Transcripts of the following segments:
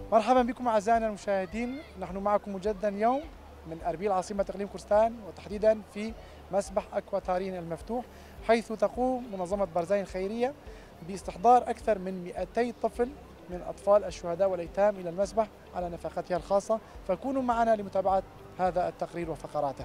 مرحبا بكم أعزائنا المشاهدين، نحن معكم مجددا اليوم من أربيل عاصمة إقليم كردستان، وتحديدا في مسبح أكوا تارين المفتوح، حيث تقوم منظمة بارزاني الخيرية باستحضار أكثر من 200 طفل من أطفال الشهداء والأيتام إلى المسبح على نفقتها الخاصة. فكونوا معنا لمتابعة هذا التقرير وفقراته.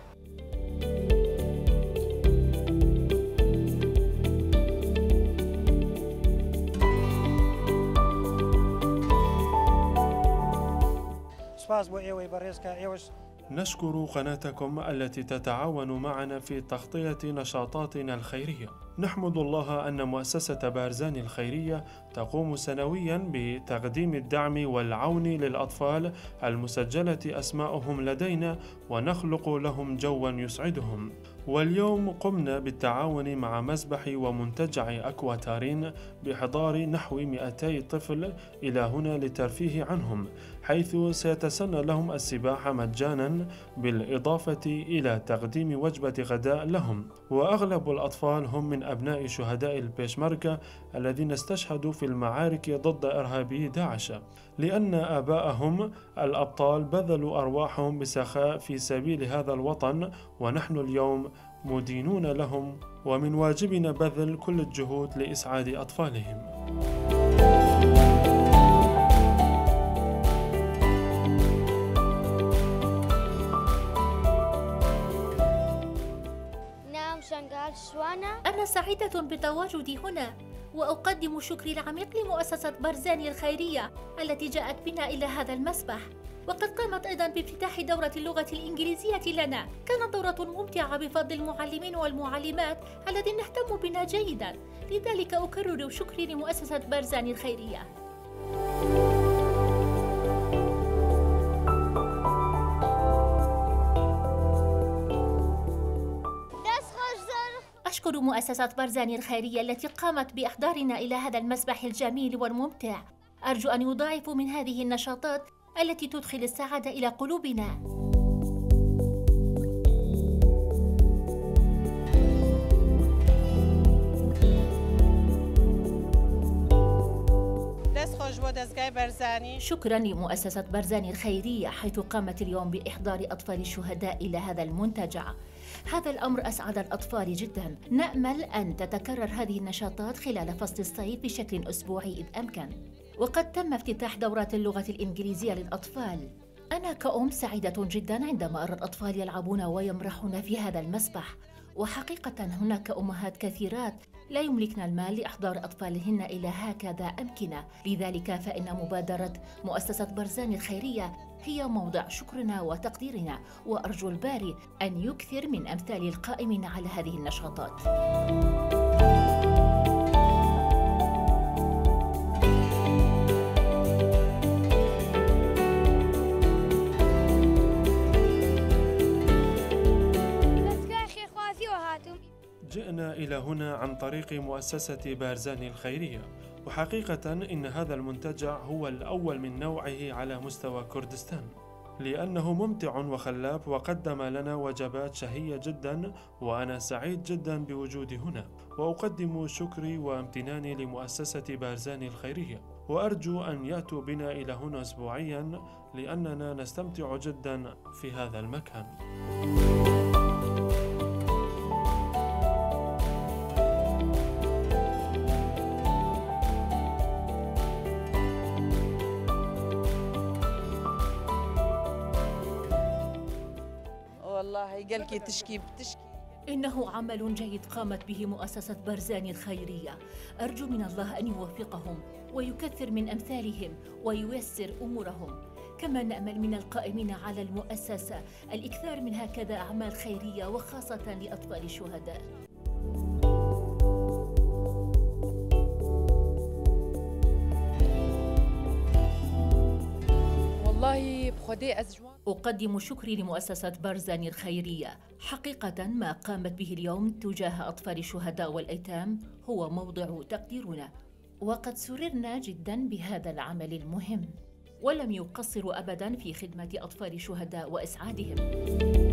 نشكر قناتكم التي تتعاون معنا في تغطية نشاطاتنا الخيرية. نحمد الله أن مؤسسة بارزاني الخيرية تقوم سنويا بتقديم الدعم والعون للأطفال المسجلة أسماءهم لدينا، ونخلق لهم جوا يسعدهم. واليوم قمنا بالتعاون مع مسبح ومنتجع أكوا تارين بإحضار نحو 200 طفل إلى هنا للترفيه عنهم، حيث سيتسنى لهم السباحة مجانا، بالإضافة إلى تقديم وجبة غداء لهم. وأغلب الأطفال هم من أبناء شهداء البيشمركة الذين استشهدوا في المعارك ضد إرهابي داعش، لأن آباءهم الأبطال بذلوا أرواحهم بسخاء في سبيل هذا الوطن، ونحن اليوم مدينون لهم، ومن واجبنا بذل كل الجهود لإسعاد أطفالهم. أنا سعيدة بتواجدي هنا، وأقدم شكري العميق لمؤسسة بارزاني الخيرية التي جاءت بنا إلى هذا المسبح. وقد قامت أيضا بافتتاح دورة اللغة الإنجليزية لنا. كانت دورة ممتعة بفضل المعلمين والمعلمات الذين اهتموا بنا جيدا، لذلك أكرر شكري لمؤسسة بارزاني الخيرية. أشكر مؤسسة بارزاني الخيرية التي قامت بإحضارنا إلى هذا المسبح الجميل والممتع. أرجو أن يضاعفوا من هذه النشاطات التي تدخل السعادة إلى قلوبنا. شكرا لمؤسسة بارزاني الخيرية حيث قامت اليوم بإحضار أطفال الشهداء إلى هذا المنتجع. هذا الأمر أسعد الأطفال جدا. نأمل أن تتكرر هذه النشاطات خلال فصل الصيف بشكل أسبوعي إذ أمكن. وقد تم افتتاح دورات اللغة الإنجليزية للأطفال. أنا كأم سعيدة جدا عندما أرى الأطفال يلعبون ويمرحون في هذا المسبح، وحقيقة هناك أمهات كثيرات لا يملكن المال لإحضار أطفالهن إلى هكذا أمكنة، لذلك فإن مبادرة مؤسسة بارزاني الخيرية هي موضع شكرنا وتقديرنا، وأرجو الباري أن يكثر من أمثال القائمين على هذه النشاطات. جئنا إلى هنا عن طريق مؤسسة بارزاني الخيرية، وحقيقة إن هذا المنتجع هو الأول من نوعه على مستوى كردستان، لأنه ممتع وخلاب وقدم لنا وجبات شهية جدا، وأنا سعيد جدا بوجودي هنا، وأقدم شكري وامتناني لمؤسسة بارزاني الخيرية، وأرجو أن يأتوا بنا إلى هنا أسبوعيا لأننا نستمتع جدا في هذا المكان. والله قلكي تشكي. إنه عمل جيد قامت به مؤسسة بارزاني الخيرية. أرجو من الله أن يوفقهم ويكثر من أمثالهم وييسر أمورهم. كما نأمل من القائمين على المؤسسة الإكثار من هكذا أعمال خيرية، وخاصة لأطفال الشهداء. أقدم شكري لمؤسسة بارزاني الخيرية. حقيقة ما قامت به اليوم تجاه أطفال الشهداء والأيتام هو موضع تقديرنا، وقد سررنا جدا بهذا العمل المهم، ولم يقصروا أبدا في خدمة أطفال الشهداء وإسعادهم.